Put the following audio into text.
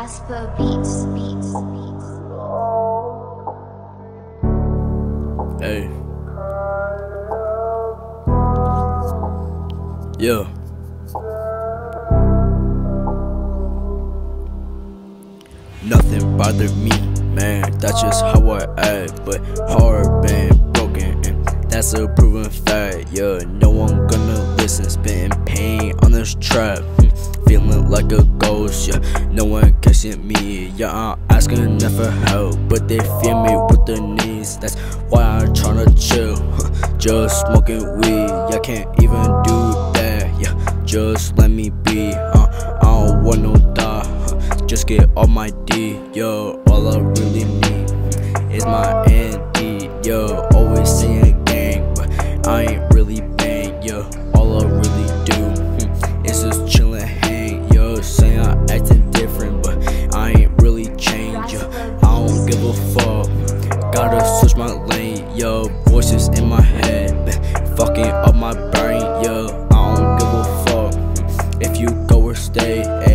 Casper Beats. Hey. Yeah. Nothing bothered me, man. That's just how I act. But heart been broken, and that's a proven fact. Yeah, no one gonna listen. Spitting pain on this trap. Feeling like a ghost, yeah. No one catching me. Yeah, I'm asking them for help, but they fear me with their knees. That's why I'm tryna chill. Just smoking weed. Yeah, can't even do that. Yeah, just let me be. I don't want no die. Just get on my D. Yo, all I really need is my ND. Yo, always saying gang, but I ain't really bang. Yo, all I really do is just chillin', hang. Yo, saying I'm acting different, but I ain't really changed. Yo, I don't give a fuck. Gotta switch my lane. Yo, voices in my head, fucking up my brain. Yo, I don't give a fuck if you go or stay.